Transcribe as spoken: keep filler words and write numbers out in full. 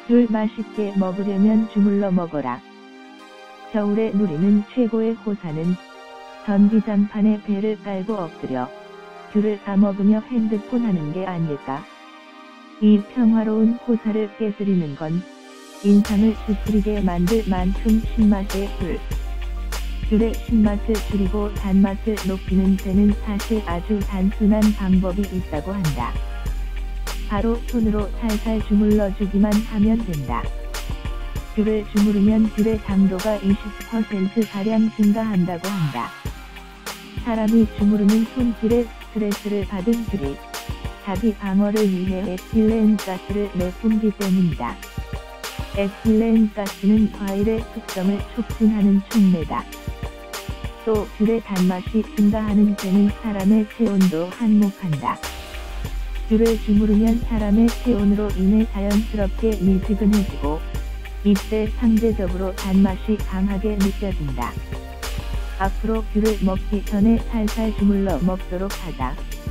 귤 맛있게 먹으려면 주물러 먹어라. 겨울에 누리는 최고의 호사는 전기장판에 배를 깔고 엎드려 귤을 까먹으며 핸드폰 하는 게 아닐까. 이 평화로운 호사를 깨뜨리는 건 인상을 찌푸리게 만들 만큼 신맛의 귤. 귤의 신맛을 줄이고 단맛을 높이는 데는 사실 아주 단순한 방법이 있다고 한다. 바로 손으로 살살 주물러 주기만 하면 된다. 귤을 주무르면 귤의 당도가 이십 퍼센트가량 증가한다고 한다. 사람이 주무르는 손길에 스트레스를 받은 귤이 자기 방어를 위해 에틸렌 가스를 내뿜기 때문이다. 에틸렌 가스는 과일의 숙성을 촉진하는 촉매다. 또 귤의 단맛이 증가하는 데는 사람의 체온도 한몫한다. 귤을 주무르면 사람의 체온으로 인해 자연스럽게 미지근해지고 이때 상대적으로 단맛이 강하게 느껴진다. 앞으로 귤을 먹기 전에 살살 주물러 먹도록 하자.